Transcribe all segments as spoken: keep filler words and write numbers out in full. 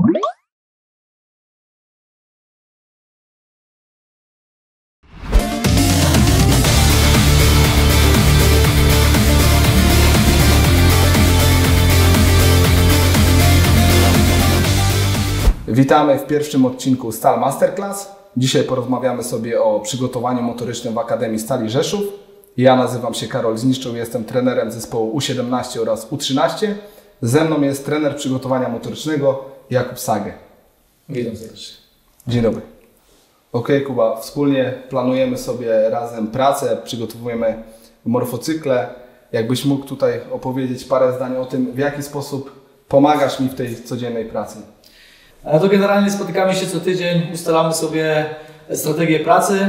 Witamy w pierwszym odcinku Stal Masterclass. Dzisiaj porozmawiamy sobie o przygotowaniu motorycznym w Akademii Stali Rzeszów. Ja nazywam się Karol Zniszczył, jestem trenerem zespołu U siedemnaście oraz U trzynaście. Ze mną jest trener przygotowania motorycznego Jakub Sagę. Witam serdecznie. Dzień dobry. Ok, Kuba, wspólnie planujemy sobie razem pracę, przygotowujemy morfocykle. Jakbyś mógł tutaj opowiedzieć parę zdań o tym, w jaki sposób pomagasz mi w tej codziennej pracy? No to generalnie spotykamy się co tydzień, ustalamy sobie strategię pracy,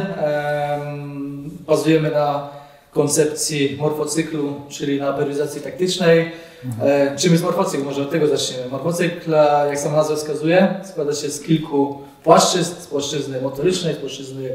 bazujemy na koncepcji morfocyklu, czyli na periodyzacji taktycznej. Mhm. Czym jest morfocykl? Może od tego zaczniemy. Morfocykl, jak sama nazwa wskazuje, składa się z kilku płaszczyzn, z płaszczyzny motorycznej, z płaszczyzny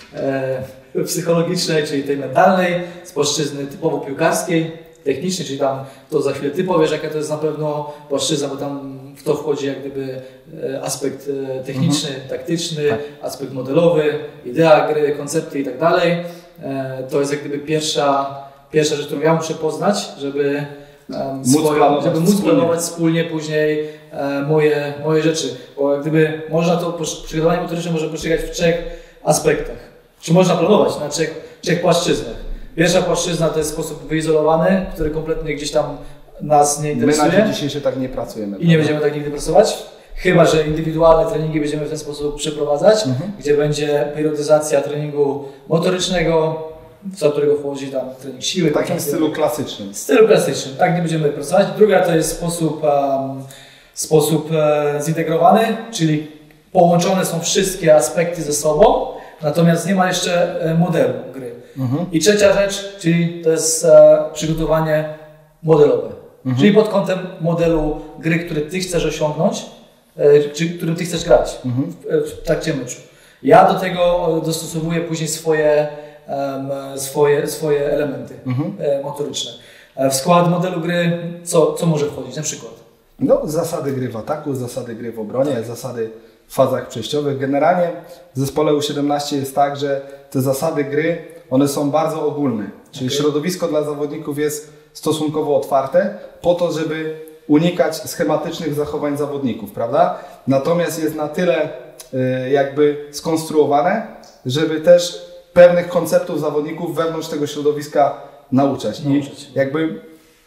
e, psychologicznej, czyli tej mentalnej, z płaszczyzny typowo piłkarskiej, technicznej, czyli tam to za chwilę Ty powiesz, jaka to jest na pewno płaszczyzna, bo tam w to wchodzi jak gdyby aspekt techniczny, mhm. taktyczny, tak. aspekt modelowy, idea gry, koncepty i tak dalej. To jest jak gdyby pierwsza, pierwsza rzecz, którą ja muszę poznać, żeby um, móc, swoją, planować, żeby móc wspólnie. planować wspólnie później e, moje, moje rzeczy. Bo jak gdyby można to, przygotowanie motoryczne może polegać w trzech aspektach. Czy można planować na trzech, trzech płaszczyznach. Pierwsza płaszczyzna to jest sposób wyizolowany, który kompletnie gdzieś tam nas nie interesuje. My na dzień dzisiejszy tak nie pracujemy. I nie będziemy tak nigdy pracować. Chyba że indywidualne treningi będziemy w ten sposób przeprowadzać, mhm. gdzie będzie periodyzacja treningu motorycznego, w którego wchodzi tam trening siły. W takim tak, stylu klasycznym. W stylu klasycznym, tak nie będziemy pracować. Druga to jest sposób, um, sposób e, zintegrowany, czyli połączone są wszystkie aspekty ze sobą, natomiast nie ma jeszcze e, modelu gry. Mhm. I trzecia rzecz, czyli to jest e, przygotowanie modelowe. Mhm. Czyli pod kątem modelu gry, który Ty chcesz osiągnąć, e, czy którym Ty chcesz grać mhm. w, w trakcie meczu. Ja do tego dostosowuję później swoje, um, swoje, swoje elementy mhm. e, motoryczne. E, w skład modelu gry co, co może wchodzić? Na przykład? No, zasady gry w ataku, zasady gry w obronie, tak. zasady w fazach przejściowych. Generalnie w zespole U siedemnaście jest tak, że te zasady gry, one są bardzo ogólne. Czyli okay. środowisko dla zawodników jest stosunkowo otwarte po to, żeby unikać schematycznych zachowań zawodników, prawda? Natomiast jest na tyle y, jakby skonstruowane, żeby też pewnych konceptów zawodników wewnątrz tego środowiska nauczać. nauczać. I jakby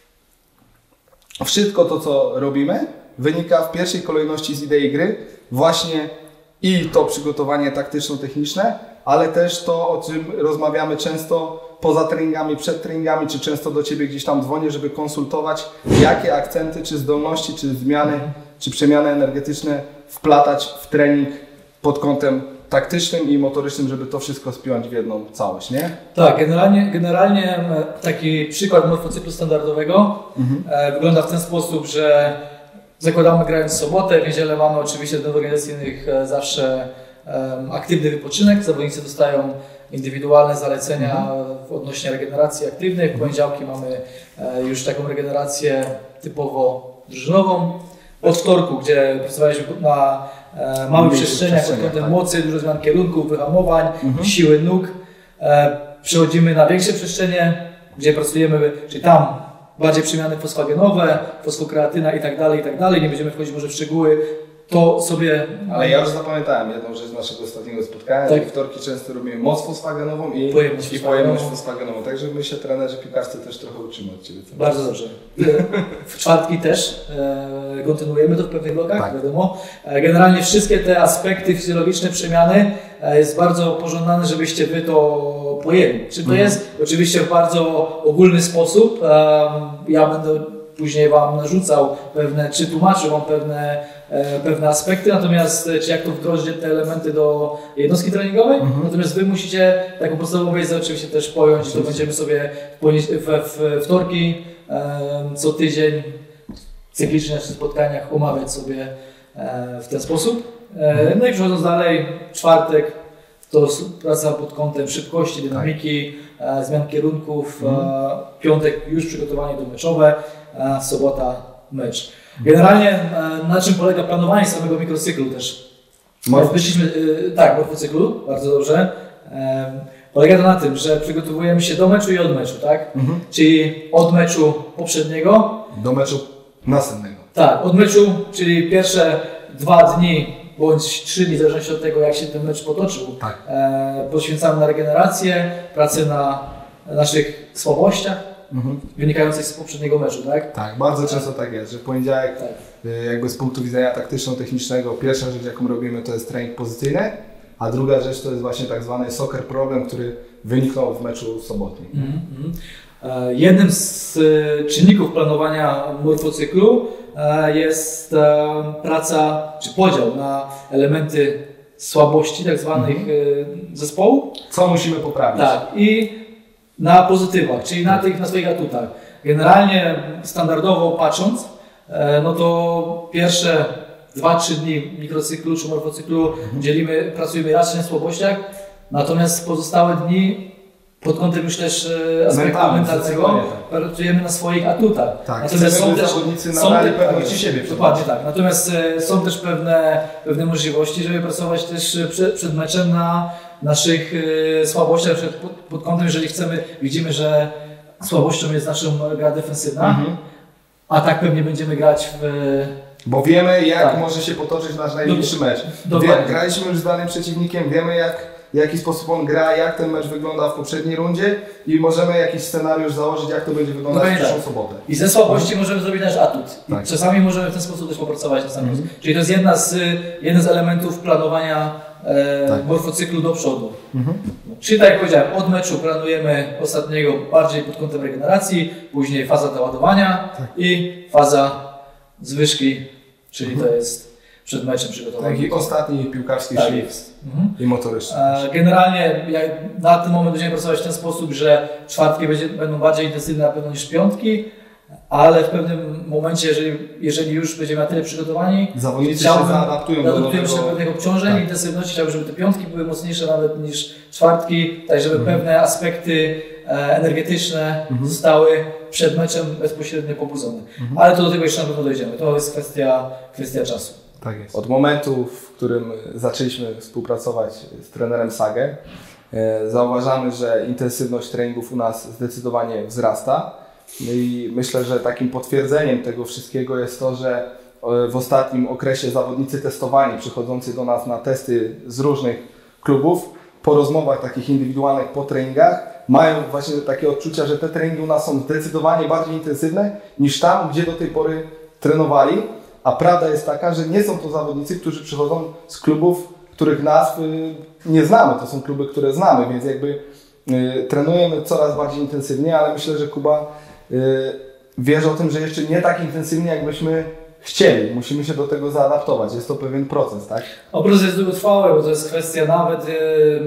wszystko to, co robimy, wynika w pierwszej kolejności z idei gry, właśnie i to przygotowanie taktyczno-techniczne, ale też to, o czym rozmawiamy często poza treningami, przed treningami, czy często do Ciebie gdzieś tam dzwonię, żeby konsultować, jakie akcenty, czy zdolności, czy zmiany, czy przemiany energetyczne wplatać w trening pod kątem taktycznym i motorycznym, żeby to wszystko spiąć w jedną całość, nie? Tak, generalnie, generalnie taki przykład morfocyklu standardowego mhm. e, wygląda w ten sposób, że zakładamy grając w sobotę, w niedzielę mamy oczywiście do organizacyjnych e, zawsze e, aktywny wypoczynek, zawodnicy dostają indywidualne zalecenia mhm. odnośnie regeneracji aktywnej. W poniedziałki mamy e, już taką regenerację typowo drużynową. Od wtorku, gdzie pracowaliśmy na e, małych przestrzeniach pod kątem tak. mocy, dużo zmian kierunków, wyhamowań, mhm. siły nóg. E, przechodzimy na większe przestrzenie, gdzie pracujemy, czyli tam bardziej przemiany fosfagenowe, fosfokreatyna i tak dalej, i tak dalej. Nie będziemy wchodzić może w szczegóły. To sobie... Ale ja już zapamiętałem jedną rzecz z naszego ostatniego spotkania, tak. że wtorki często robimy moc fosfagenową i pojemność, i pojemność fosfagenową. Także my się trenerzy piłkarscy też trochę uczymy od Ciebie. Bardzo dobrze. W czwartki też e, kontynuujemy to w pewnych blokach, tak. wiadomo. E, generalnie wszystkie te aspekty fizjologiczne przemiany e, jest bardzo pożądane, żebyście Wy to pojęli. Czy to mhm. jest oczywiście w bardzo ogólny sposób. E, ja będę później Wam narzucał pewne, czy tłumaczył Wam pewne, e, pewne aspekty, natomiast czy jak to wdrożyć te elementy do jednostki treningowej, mhm. natomiast Wy musicie taką podstawową wiedzę oczywiście też pojąć, to będziemy sobie we w wtorki e, co tydzień w cyklicznych spotkaniach omawiać sobie e, w ten sposób. E, no i przechodząc dalej, czwartek to praca pod kątem szybkości, dynamiki, e, zmian kierunków, mhm. e, piątek już przygotowanie do meczowe, a sobota mecz. Generalnie na czym polega planowanie samego mikrocyklu też? Wyszliśmy, tak, morfocyklu, bardzo dobrze. Polega to na tym, że przygotowujemy się do meczu i od meczu, tak? Mhm. Czyli od meczu poprzedniego do meczu następnego. Tak, od meczu, czyli pierwsze dwa dni bądź trzy dni, w zależności od tego, jak się ten mecz potoczył, tak. e, poświęcamy na regenerację, pracę na naszych słabościach mhm. wynikających z poprzedniego meczu, tak? Tak, bardzo często tak jest, że w poniedziałek tak. jakby z punktu widzenia taktyczno-technicznego pierwsza rzecz, jaką robimy, to jest trening pozycyjny, a druga rzecz to jest właśnie tak zwany soccer problem, który wyniknął w meczu sobotnim. Mm-hmm. Jednym z czynników planowania morfocyklu jest praca, czy podział na elementy słabości tak zwanych mm-hmm. zespołu. Co musimy poprawić. Tak, i na pozytywach, czyli na tych, na swoich atutach. Generalnie standardowo patrząc, no to pierwsze dwa trzy dni mikrocyklu czy morfocyklu mhm. dzielimy, pracujemy raczej na słabościach, natomiast pozostałe dni pod kątem już też aspektu mentalnego pracujemy na swoich atutach. Tak, natomiast są też zawodnicy nabrali pewności siebie. Dokładnie tak. Natomiast są też pewne, pewne możliwości, żeby pracować też przed, przed meczem na naszych słabościach, pod, pod kątem, jeżeli chcemy, widzimy, że słabością jest nasza gra defensywna, mhm. a tak pewnie będziemy grać w Bo wiemy, jak tak. może się potoczyć nasz najbliższy mecz. Wie, graliśmy już z danym przeciwnikiem, wiemy jak, w jaki sposób on gra, jak ten mecz wygląda w poprzedniej rundzie i możemy jakiś scenariusz założyć, jak to będzie wyglądać no w przyszłą tak. sobotę. I ze słabości możemy zrobić nasz atut. Tak. Czasami możemy w ten sposób też popracować na sam mm-hmm. Czyli to jest jedna z, jeden z elementów planowania e, tak. morfocyklu do przodu. Mm-hmm. Czyli tak jak powiedziałem, od meczu planujemy ostatniego bardziej pod kątem regeneracji, później faza doładowania tak. i faza zwyżki, czyli mhm. to jest przed meczem przygotowanie. Taki ostatni piłkarski tak shift mhm. i motoryczny. Generalnie jak na ten moment będziemy pracować w ten sposób, że czwartki będzie, będą bardziej intensywne na pewno niż piątki, ale w pewnym momencie, jeżeli, jeżeli już będziemy na tyle przygotowani, zawodnicy się zaadaptują do adaptują się do pewnych obciążeń, tak. intensywności, chciałbym, żeby te piątki były mocniejsze nawet niż czwartki, tak żeby mhm. pewne aspekty energetyczne mhm. zostały przed meczem bezpośrednio pobudzone. Mhm. Ale to do tego jeszcze na pewno dojdziemy. To jest kwestia, kwestia czasu. Tak jest. Od momentu, w którym zaczęliśmy współpracować z trenerem Sagę, zauważamy, że intensywność treningów u nas zdecydowanie wzrasta. I myślę, że takim potwierdzeniem tego wszystkiego jest to, że w ostatnim okresie zawodnicy testowani przychodzący do nas na testy z różnych klubów, po rozmowach takich indywidualnych, po treningach, mają właśnie takie odczucia, że te treningi u nas są zdecydowanie bardziej intensywne niż tam, gdzie do tej pory trenowali. A prawda jest taka, że nie są to zawodnicy, którzy przychodzą z klubów, których nazw nie znamy. To są kluby, które znamy, więc jakby y, trenujemy coraz bardziej intensywnie, ale myślę, że Kuba y, wierzy o tym, że jeszcze nie tak intensywnie, jakbyśmy chcieli. Musimy się do tego zaadaptować. Jest to pewien proces, tak? O, proces jest długotrwały, bo to jest kwestia nawet y,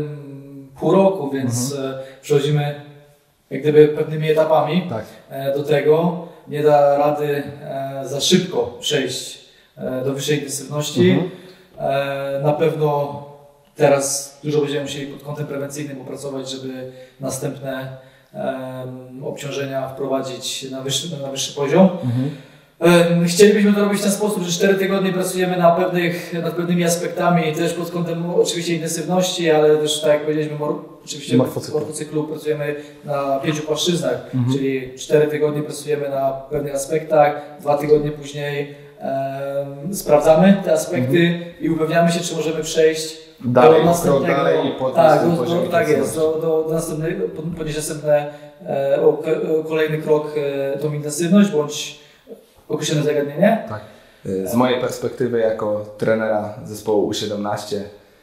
pół roku, więc mhm. y, przechodzimy jak gdyby pewnymi etapami tak. y, do tego. Nie da rady e, za szybko przejść e, do wyższej intensywności. Mhm. E, na pewno teraz dużo będziemy musieli pod kątem prewencyjnym opracować, żeby następne e, obciążenia wprowadzić na wyższy, na wyższy poziom. Mhm. E, chcielibyśmy to robić w ten sposób, że cztery tygodnie pracujemy na pewnych, nad pewnymi aspektami, też pod kątem oczywiście intensywności, ale też tak jak powiedzieliśmy, oczywiście morfocyklu. w morfocyklu pracujemy na pięciu płaszczyznach, mhm. czyli cztery tygodnie pracujemy na pewnych aspektach, dwa tygodnie później e, sprawdzamy te aspekty mhm. i upewniamy się, czy możemy przejść dalej, do następnego. Dalej i tak, do, do, tak jest, do, do, do następnego, podnieść następny e, o, o, kolejny krok e, tą intensywność bądź określone zagadnienie. Tak. Z mojej perspektywy jako trenera zespołu U siedemnaście,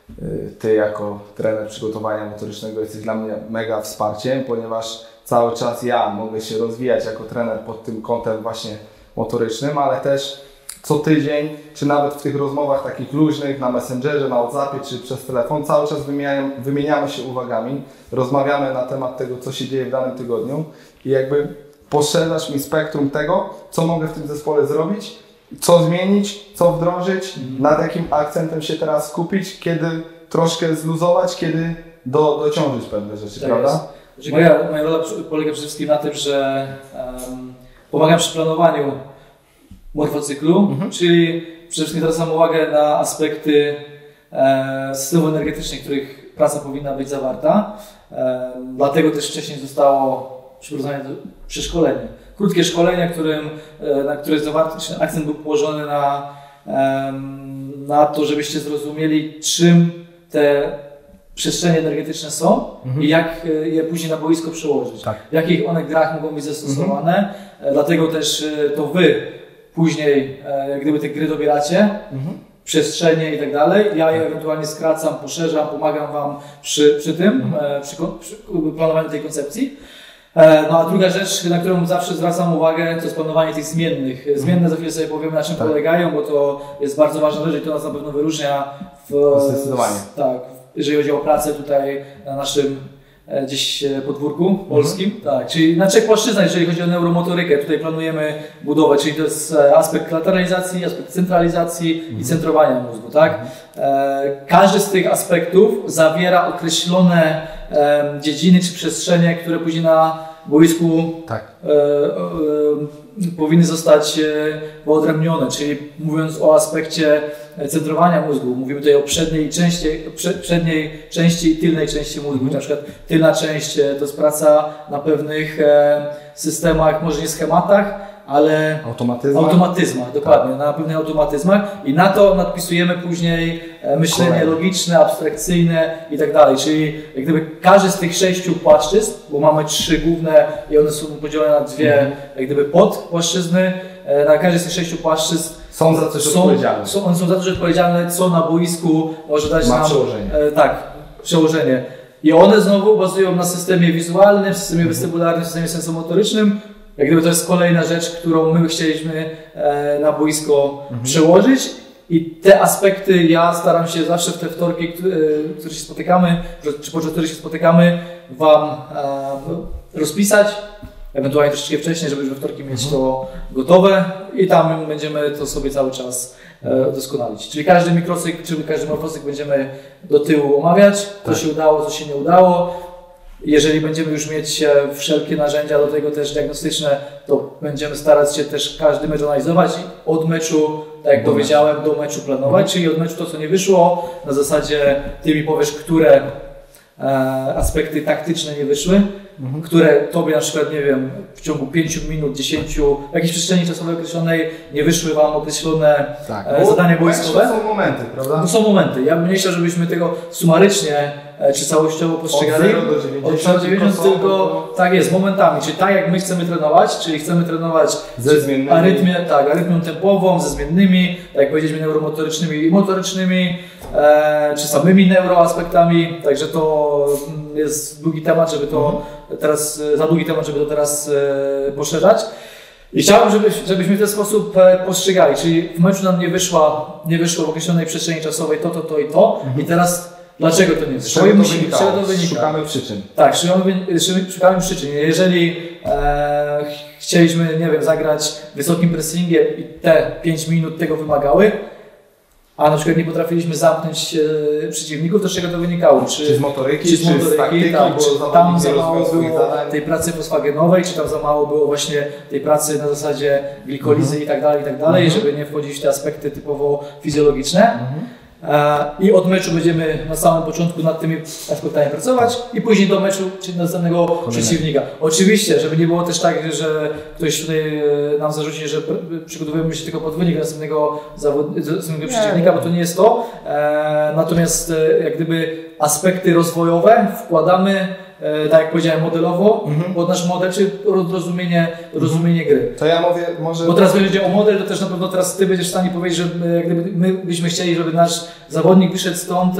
Ty jako trener przygotowania motorycznego jesteś dla mnie mega wsparciem, ponieważ cały czas ja mogę się rozwijać jako trener pod tym kątem właśnie motorycznym, ale też co tydzień, czy nawet w tych rozmowach takich luźnych na Messengerze, na WhatsAppie, czy przez telefon, cały czas wymieniamy, wymieniamy się uwagami, rozmawiamy na temat tego, co się dzieje w danym tygodniu i jakby poszerzasz mi spektrum tego, co mogę w tym zespole zrobić, co zmienić, co wdrożyć, mm. nad jakim akcentem się teraz skupić, kiedy troszkę zluzować, kiedy do, dociążyć pewne rzeczy, tak prawda? Znaczy, moja, moja rola polega przede wszystkim na tym, że um, pomagam przy planowaniu morfocyklu, mhm. czyli przede wszystkim zwracam uwagę na aspekty e, systemów energetycznych, których praca powinna być zawarta. E, dlatego też wcześniej zostało przeprowadzone przeszkolenie. Krótkie szkolenie, którym, e, na które zawarty akcent był położony na, e, na to, żebyście zrozumieli, czym te przestrzenie energetyczne są mhm. i jak je później na boisko przełożyć. Tak. W jakich one grach mogą być zastosowane. Mhm. Dlatego też to wy później, jak gdyby te gry dobieracie, mhm. przestrzenie i tak dalej. Ja je ewentualnie skracam, poszerzam, pomagam wam przy, przy tym, mhm. przy, przy planowaniu tej koncepcji. No a druga rzecz, na którą zawsze zwracam uwagę, to jest planowanie tych zmiennych. Zmienne za chwilę sobie powiemy, na czym tak. polegają, bo to jest bardzo ważna rzecz i to nas na pewno wyróżnia w, Zdecydowanie. Tak, jeżeli chodzi o pracę tutaj na naszym e, gdzieś podwórku polskim. Mhm. Tak, czyli na trzech płaszczyznach, jeżeli chodzi o neuromotorykę, tutaj planujemy budowę, czyli to jest aspekt lateralizacji, aspekt centralizacji mhm. i centrowania mózgu. Tak? Mhm. E, każdy z tych aspektów zawiera określone e, dziedziny czy przestrzenie, które później na boisku tak. e, e, powinny zostać wyodrębnione, czyli mówiąc o aspekcie centrowania mózgu, mówimy tutaj o przedniej części, przedniej części i tylnej części mózgu. Mm. Na przykład tylna część to jest praca na pewnych e, systemach, może nie schematach, ale automatyzmach, automatyzmach dokładnie, tak. na pewnych automatyzmach i na to nadpisujemy później myślenie Kolejne. logiczne, abstrakcyjne i tak dalej. Czyli jak gdyby każdy z tych sześciu płaszczyzn, bo mamy trzy główne i one są podzielone na dwie mm. jak gdyby podpłaszczyzny, na każdy z tych sześciu płaszczyzn są za coś są, odpowiedzialne. Są, one są za coś odpowiedzialne, co na boisku może dać Ma nam przełożenie. E, tak, przełożenie. I one znowu bazują na systemie wizualnym, systemie mm. westybularnym, systemie sensomotorycznym. Jak gdyby to jest kolejna rzecz, którą my chcieliśmy e, na boisko mm. przełożyć. I te aspekty ja staram się zawsze w te wtorki, które, które się spotykamy, czy podczas których się spotykamy, wam e, rozpisać. Ewentualnie troszeczkę wcześniej, żeby już we wtorki mieć mhm. to gotowe i tam będziemy to sobie cały czas e, doskonalić. Czyli każdy mikrocykl, czy każdy morfocykl będziemy do tyłu omawiać, co tak. się udało, co się nie udało. Jeżeli będziemy już mieć wszelkie narzędzia do tego też diagnostyczne, to będziemy starać się też każdy mecz analizować i od meczu, tak jak do powiedziałem, meczu. do meczu planować, mhm. czyli od meczu to, co nie wyszło, na zasadzie ty mi powiesz, które e, aspekty taktyczne nie wyszły, mhm. które tobie na przykład, nie wiem, w ciągu pięciu minut, dziesięciu, w jakiejś przestrzeni czasowej określonej nie wyszły wam określone tak, e, zadania boiskowe. To są momenty, prawda? To są momenty. Ja bym nie chciał, żebyśmy tego sumarycznie e, czy całościowo postrzegali. Od zera do dziewięćdziesięciu. Od dziewięćdziesięciu tylko, to... tak jest, momentami. Czyli tak jak my chcemy trenować, czyli chcemy trenować ze zmiennymi. Arytmię, tak, arytmią tempową, ze zmiennymi, tak jak powiedzieliśmy, neuromotorycznymi i motorycznymi, e, czy samymi neuroaspektami. Także to jest długi temat, żeby to mhm. teraz, za długi temat, żeby to teraz e, poszerzać. I chciałbym, żeby, żebyśmy w ten sposób e, postrzegali, czyli w meczu nam nie wyszła, nie wyszło w określonej przestrzeni czasowej to, to, to i to. Mhm. I teraz dlaczego to nie wyszło? Z czego to wynika? Szukamy przyczyn. Tak, szukamy, szukamy przyczyn. Jeżeli e, chcieliśmy, nie wiem, zagrać wysokim pressingiem i te pięć minut tego wymagały, a na przykład nie potrafiliśmy zamknąć e, przeciwników, to z czego to wynikało? Czy, czy z motoryki, czy, z motoryki, czy z taktyki, tak, czy tam za mało było zadań. tej pracy fosfagenowej, czy tam za mało było właśnie tej pracy na zasadzie glikolizy mm-hmm. i tak dalej, i tak dalej, mm-hmm. żeby nie wchodzić w te aspekty typowo fizjologiczne. Mm-hmm. I od meczu będziemy na samym początku nad tymi aspektami pracować i później do meczu, czyli następnego Kolejne. przeciwnika. Oczywiście, żeby nie było też tak, że ktoś tutaj nam zarzuci, że przygotowujemy się tylko pod wynik następnego, zawod... następnego przeciwnika, bo to nie jest to. Natomiast jak gdyby aspekty rozwojowe wkładamy, tak jak powiedziałem, modelowo, mhm. pod nasz model, czy rozumienie, rozumienie gry. To ja mówię, może... Bo teraz będzie o model, to też na pewno teraz ty będziesz w stanie powiedzieć, że jak gdyby my byśmy chcieli, żeby nasz zawodnik wyszedł stąd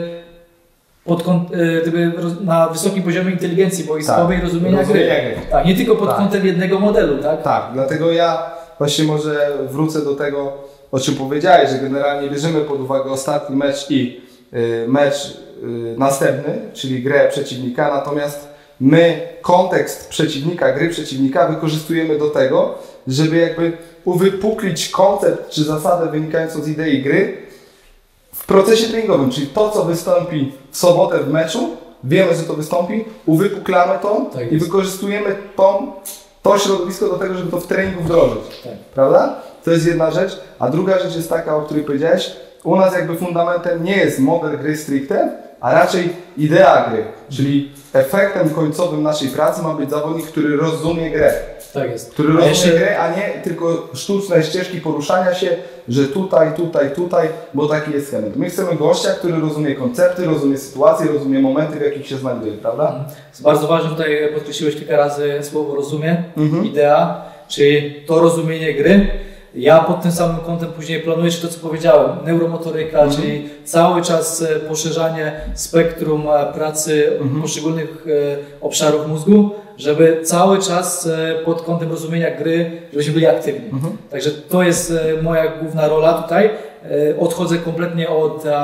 pod, gdyby, na wysokim poziomie inteligencji boiskowej, tak. rozumienia gry. gry. Tak, nie tylko pod tak. kątem jednego modelu, tak? Tak, dlatego ja właśnie może wrócę do tego, o czym powiedziałeś, że generalnie bierzemy pod uwagę ostatni mecz i y, mecz następny, czyli grę przeciwnika, natomiast my kontekst przeciwnika, gry przeciwnika wykorzystujemy do tego, żeby jakby uwypuklić koncept czy zasadę wynikającą z idei gry w procesie treningowym, czyli to, co wystąpi w sobotę w meczu, wiemy, że to wystąpi, uwypuklamy to tak i wykorzystujemy tą, to środowisko do tego, żeby to w treningu wdrożyć, tak. prawda? To jest jedna rzecz, a druga rzecz jest taka, o której powiedziałeś. U nas jakby fundamentem nie jest model gry stricte, a raczej idea gry, czyli efektem końcowym naszej pracy ma być zawodnik, który rozumie grę. Tak jest. Który rozumie jeszcze... grę, a nie tylko sztuczne ścieżki poruszania się, że tutaj, tutaj, tutaj, bo taki jest schemat. My chcemy gościa, który rozumie koncepty, rozumie sytuacje, rozumie momenty, w jakich się znajduje, prawda? Jest bardzo ważne, tutaj podkreśliłeś kilka razy słowo rozumie, mhm. idea, czyli to rozumienie gry. Ja pod tym samym kątem później planuję, czy to co powiedziałem, neuromotoryka, mhm. czyli cały czas poszerzanie spektrum pracy mhm. poszczególnych obszarów mózgu, żeby cały czas pod kątem rozumienia gry, żebyśmy byli aktywni. Mhm. Także to jest moja główna rola tutaj. Odchodzę kompletnie od um,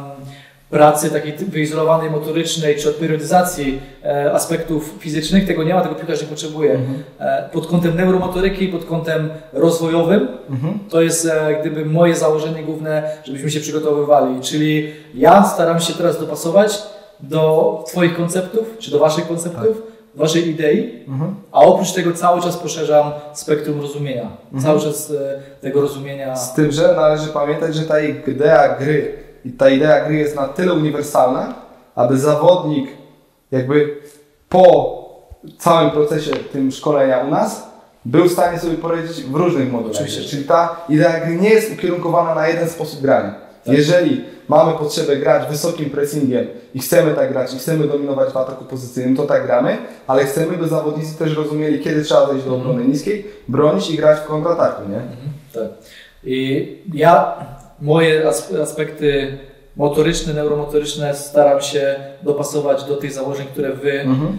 pracy takiej wyizolowanej, motorycznej, czy od periodyzacji e, aspektów fizycznych. Tego nie ma, tego piłkarz nie potrzebuje. Mhm. E, pod kątem neuromotoryki, pod kątem rozwojowym, mhm. to jest e, gdyby moje założenie główne, żebyśmy się przygotowywali. Czyli ja staram się teraz dopasować do Twoich konceptów, czy do Waszych konceptów, tak. Waszej idei, mhm. a oprócz tego cały czas poszerzam spektrum rozumienia. Mhm. Cały czas e, tego rozumienia. Z tym, że należy pamiętać, że ta idea gry i ta idea gry jest na tyle uniwersalna, aby zawodnik jakby po całym procesie tym szkolenia u nas był w stanie sobie poradzić w różnych modelach. Czyli ta idea gry nie jest ukierunkowana na jeden sposób grania. Tak. Jeżeli mamy potrzebę grać wysokim pressingiem i chcemy tak grać i chcemy dominować w ataku pozycyjnym, to tak gramy, ale chcemy, by zawodnicy też rozumieli, kiedy trzeba zejść do obrony niskiej, bronić i grać w kontrataku, nie? Mhm, tak. I ja moje aspekty motoryczne, neuromotoryczne staram się dopasować do tych założeń, które Wy mhm.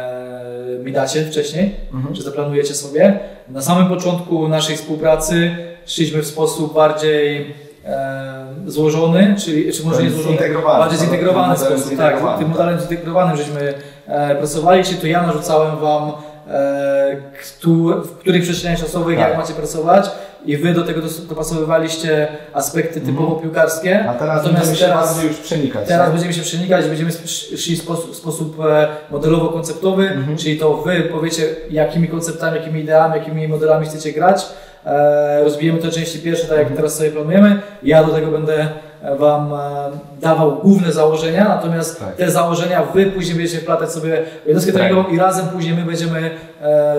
e, mi dacie wcześniej, mhm. czy zaplanujecie sobie. Na samym początku naszej współpracy szliśmy w sposób bardziej e, złożony, czyli czy może nie złożony, bardziej zintegrowany sposób. Tak, tym modelem zintegrowanym żeśmy e, pracowali, czyli to ja narzucałem Wam e, ktu, w których przestrzeniach czasowych tak. jak macie pracować. I Wy do tego dopasowywaliście aspekty typowo piłkarskie. A teraz będziemy się teraz, już przenikać. Teraz tak? będziemy się przenikać, będziemy szli w sposób, sposób modelowo-konceptowy, mhm. czyli to Wy powiecie, jakimi konceptami, jakimi ideami, jakimi modelami chcecie grać. E, rozbijemy te części pierwsze, tak jak mhm. teraz sobie planujemy. Ja do tego będę Wam dawał główne założenia, natomiast tak. te założenia Wy później będziecie wplatać sobie w jednostkę treningową i razem później my będziemy e,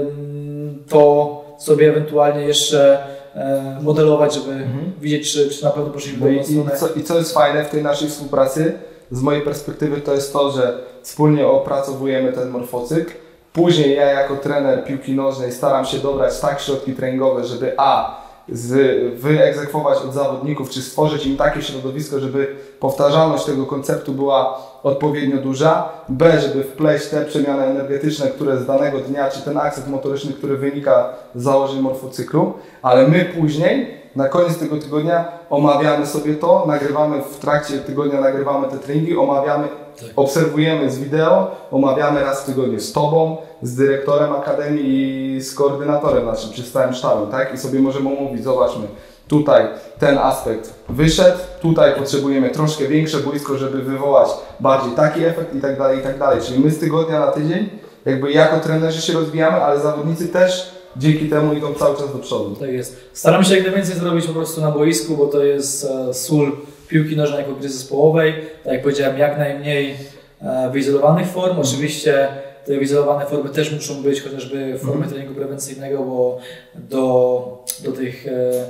to sobie ewentualnie jeszcze e, modelować, żeby mhm. widzieć, czy, czy na pewno poszliśmy no i, i, co, I co jest fajne w tej naszej współpracy, z mojej perspektywy, to jest to, że wspólnie opracowujemy ten morfocykl. Później ja jako trener piłki nożnej staram się dobrać tak środki treningowe, żeby a z, wyegzekwować od zawodników, czy stworzyć im takie środowisko, żeby powtarzalność tego konceptu była odpowiednio duża, b, żeby wpleść te przemiany energetyczne, które z danego dnia, czy ten akcent motoryczny, który wynika z założeń morfocyklu, ale my później, na koniec tego tygodnia omawiamy sobie to, nagrywamy w trakcie tygodnia, nagrywamy te treningi, omawiamy, tak. obserwujemy z wideo, omawiamy raz w tygodniu z Tobą, z dyrektorem akademii i z koordynatorem naszym, czy stałym sztabem, tak? I sobie możemy omówić, zobaczmy, tutaj ten aspekt wyszedł, tutaj potrzebujemy troszkę większe boisko, żeby wywołać bardziej taki efekt i tak dalej, i tak dalej. Czyli my z tygodnia na tydzień, jakby jako trenerzy się rozwijamy, ale zawodnicy też dzięki temu idą cały czas do przodu. Tak jest. Staramy się jak najwięcej zrobić po prostu na boisku, bo to jest e, sól piłki nożnej jako gry zespołowej. Tak jak powiedziałem, jak najmniej e, wyizolowanych form. Oczywiście te wyizolowane formy też muszą być, chociażby w formie mm. treningu prewencyjnego, bo do, do tych e,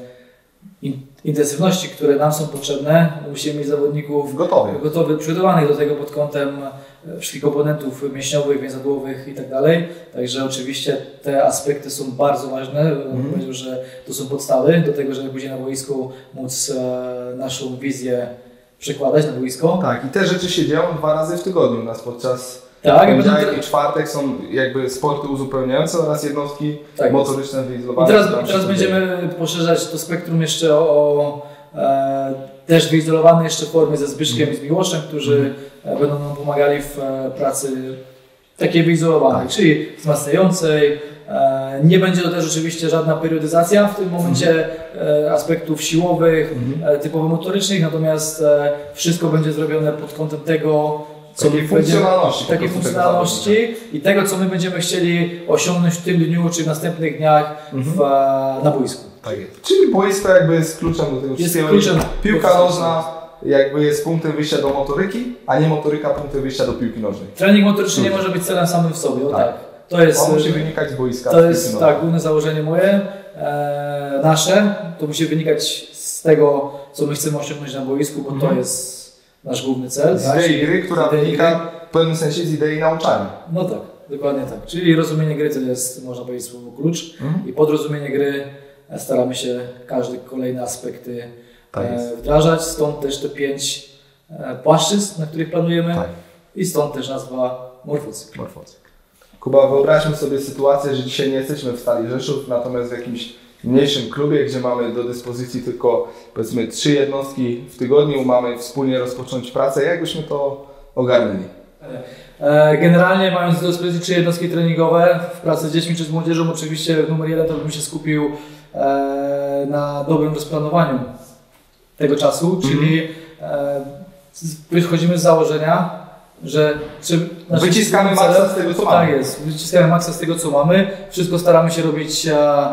in, intensywności, które nam są potrzebne, musimy mieć zawodników gotowych, gotowych przygotowanych do tego pod kątem wszystkich komponentów mięśniowych, więzadłowych i tak dalej. Także oczywiście te aspekty są bardzo ważne. Mm. Powiedział, że to są podstawy do tego, żeby później na boisku móc e, naszą wizję przekładać na boisko. Tak, i te rzeczy się dzieją dwa razy w tygodniu u nas podczas tak, poniedziałek i czwartek są jakby sporty uzupełniające oraz jednostki tak motoryczne wyizolowane. I teraz, i teraz będziemy poszerzać to spektrum jeszcze o, o e, też wyizolowane jeszcze formy ze Zbyszkiem mm. i z Miłoszem, którzy mm. będą nam pomagali w e, pracy takiej wyizolowanej, tak. czyli wzmacniającej. E, nie będzie to też oczywiście żadna periodyzacja w tym momencie e, aspektów siłowych, mm. e, typowo motorycznych, natomiast e, wszystko będzie zrobione pod kątem tego, co takiej funkcjonalności, takiej funkcjonalności i tego, co my będziemy chcieli osiągnąć w tym dniu czy w następnych dniach w, mm-hmm. na boisku. Tak jest. Czyli boisko jakby jest kluczem do tego wszystkiego. Piłka nożna jakby jest punktem wyjścia do motoryki, a nie motoryka punktem wyjścia do piłki nożnej. Trening motoryczny nie może być celem samym w sobie, o tak. tak. To jest, On musi wynikać z boiska. To jest tak, główne założenie moje, e, nasze. To musi wynikać z tego, co my chcemy osiągnąć na boisku, bo mhm. to jest nasz główny cel. Z idei gry, która wynika w pewnym sensie z idei nauczania. No tak, dokładnie tak. Czyli rozumienie gry to jest, można powiedzieć, słowo klucz. Mhm. I pod rozumienie gry staramy się każde kolejne aspekty tak e, wdrażać. Stąd też te pięć e, płaszczyzn, na których planujemy. Tak. I stąd też nazwa Morfocykl. Morfocykl. Kuba, wyobraźmy sobie sytuację, że dzisiaj nie jesteśmy w Stali Rzeszów, natomiast w jakimś mniejszym klubie, gdzie mamy do dyspozycji tylko powiedzmy trzy jednostki w tygodniu, mamy wspólnie rozpocząć pracę. Jak byśmy to ogarnęli? Generalnie mając do dyspozycji trzy jednostki treningowe w pracy z dziećmi czy z młodzieżą, oczywiście numer jeden to bym się skupił na dobrym rozplanowaniu tego czasu, mm-hmm. czyli wychodzimy z założenia, że czy wyciskamy maksa z tego, co mamy. Tak jest, wyciskamy maksa z tego, co mamy. Wszystko staramy się robić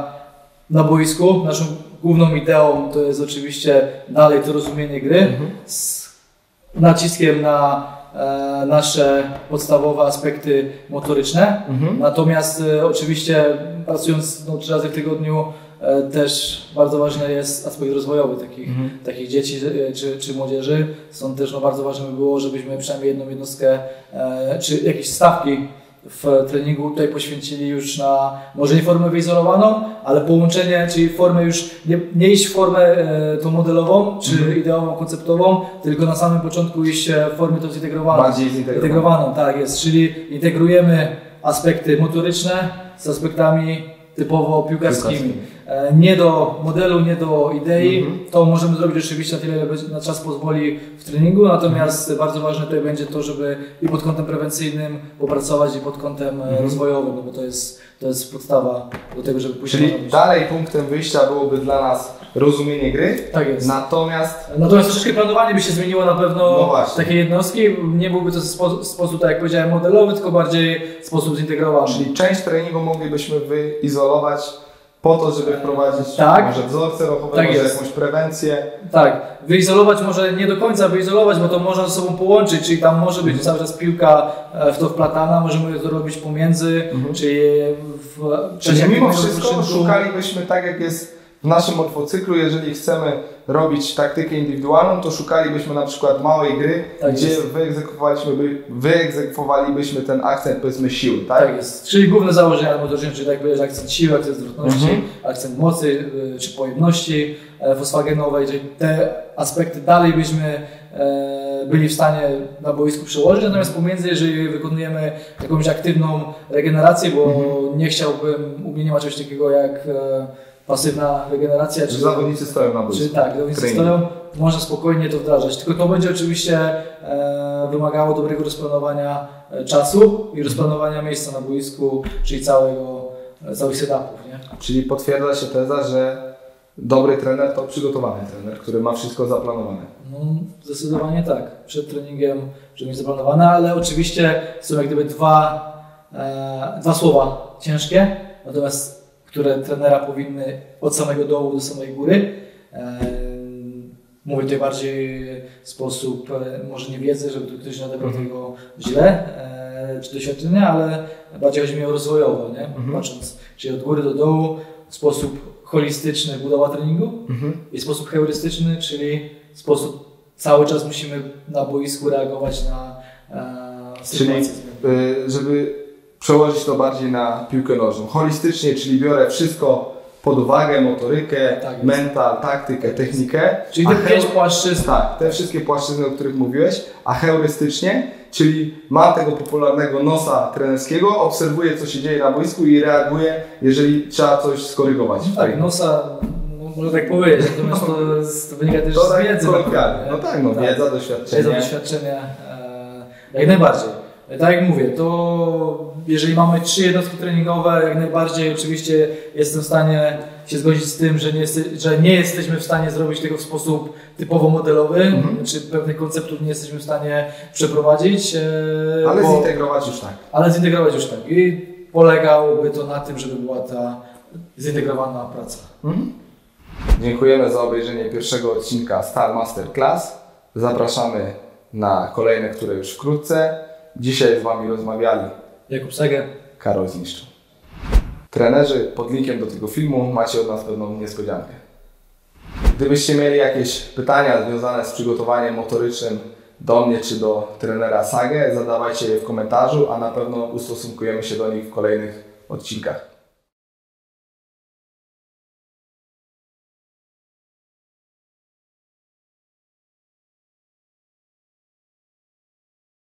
na boisku. Naszą główną ideą to jest oczywiście dalej to rozumienie gry mhm. z naciskiem na e, nasze podstawowe aspekty motoryczne. Mhm. Natomiast e, oczywiście pracując no, trzy razy w tygodniu e, też bardzo ważny jest aspekt rozwojowy takich, mhm. takich dzieci e, czy, czy młodzieży. Stąd też no, bardzo ważne by było, żebyśmy przynajmniej jedną jednostkę e, czy jakieś stawki w treningu tutaj poświęcili już na może nie formę wyizolowaną, ale połączenie, czyli formę już nie, nie iść w formę e, tą modelową czy mm-hmm. ideową, konceptową, tylko na samym początku iść w formę tą zintegrowaną. Bardziej zintegrowaną. Integrowaną, tak jest, czyli integrujemy aspekty motoryczne z aspektami typowo piłkarskimi. E, nie do modelu, nie do idei. Mm-hmm. To możemy zrobić rzeczywiście na tyle, ile na czas pozwoli w treningu, natomiast mm-hmm. bardzo ważne tutaj będzie to, żeby i pod kątem prewencyjnym popracować i pod kątem mm-hmm. rozwojowym, no bo to jest, to jest podstawa do tego, żeby pójść. Czyli dalej punktem wyjścia byłoby dla nas rozumienie gry, tak jest. Natomiast... Natomiast troszeczkę planowanie by się zmieniło na pewno no takiej jednostki. Nie byłby to spo, sposób, tak jak powiedziałem, modelowy, tylko bardziej sposób zintegrowany. Czyli część treningu moglibyśmy wyizolować po to, żeby wprowadzić tak. może wzorce ruchowe, tak może jakąś prewencję. Tak, wyizolować może nie do końca wyizolować, bo to można ze sobą połączyć, czyli tam może być cały czas piłka w to wplatana, możemy to robić pomiędzy, mhm. czyli w... Czyli mimo wszystko szukalibyśmy tak jak jest w naszym morfocyklu, jeżeli chcemy robić taktykę indywidualną, to szukalibyśmy na przykład małej gry, tak gdzie wyegzekwowaliśmy, wyegzekwowalibyśmy ten akcent powiedzmy siły, tak? Tak jest. Czyli główne założenia motoryczne, czyli tak powiedzieć akcent siły, akcent zwrotności, mhm. akcent mocy czy pojemności fosfagenowej, czyli te aspekty dalej byśmy e, byli w stanie na boisku przełożyć, natomiast pomiędzy, jeżeli wykonujemy jakąś aktywną regenerację, bo mhm. nie chciałbym, u mnie nie ma czegoś takiego jak e, pasywna regeneracja. Czy zawodnicy stoją na boisku. Czy tak, zawodnicy stoją, można spokojnie to wdrażać. Tylko to będzie oczywiście e, wymagało dobrego rozplanowania e, czasu i rozplanowania miejsca na boisku, czyli całego, e, całych setupów. Nie? Czyli potwierdza się teza, że dobry trener to przygotowany trener, który ma wszystko zaplanowane. No, zdecydowanie tak. Przed treningiem żeby mieć zaplanowane, ale oczywiście są jak gdyby dwa, e, dwa słowa ciężkie, natomiast które trenera powinny od samego dołu do samej góry. E, mówię tutaj bardziej w sposób, e, może nie wiedzy, żeby tu ktoś nie odebrał mm-hmm. tego źle, e, czy doświadczenia, ale bardziej chodzi mi o rozwojowo, nie? Mm-hmm. Patrząc, czyli od góry do dołu, w sposób holistyczny budowa treningu mm-hmm. i sposób heurystyczny, czyli sposób cały czas musimy na boisku reagować na e, sytuację. Czyli, y, żeby przełożyć to bardziej na piłkę nożną. Holistycznie, czyli biorę wszystko pod uwagę, motorykę, tak mental, taktykę, technikę. Czyli te pięć płaszczyzn. Tak, te wszystkie płaszczyzny, o których mówiłeś, a heurystycznie, czyli mam tego popularnego nosa trenerskiego, obserwuję, co się dzieje na boisku i reaguję, jeżeli trzeba coś skorygować. No tak, nosa, można tak powiedzieć, natomiast to, to wynika też to z tak wiedzy. No tak, no tak. wiedza, doświadczenie. Wiedza, doświadczenie, e, jak najbardziej. Tak jak mówię, to jeżeli mamy trzy jednostki treningowe, jak najbardziej oczywiście jestem w stanie się zgodzić z tym, że nie, jest, że nie jesteśmy w stanie zrobić tego w sposób typowo modelowy, mm-hmm. czy pewnych konceptów nie jesteśmy w stanie przeprowadzić. Ale bo, zintegrować już tak. Ale zintegrować już tak. I polegałoby to na tym, żeby była ta zintegrowana praca. Mm-hmm. Dziękujemy za obejrzenie pierwszego odcinka Star Masterclass. Zapraszamy na kolejne, które już wkrótce. Dzisiaj z Wami rozmawiali Jakub Seger, Karol Zniszczu. Trenerzy, pod linkiem do tego filmu macie od nas pewną niespodziankę. Gdybyście mieli jakieś pytania związane z przygotowaniem motorycznym do mnie czy do trenera Sagę, zadawajcie je w komentarzu, a na pewno ustosunkujemy się do nich w kolejnych odcinkach.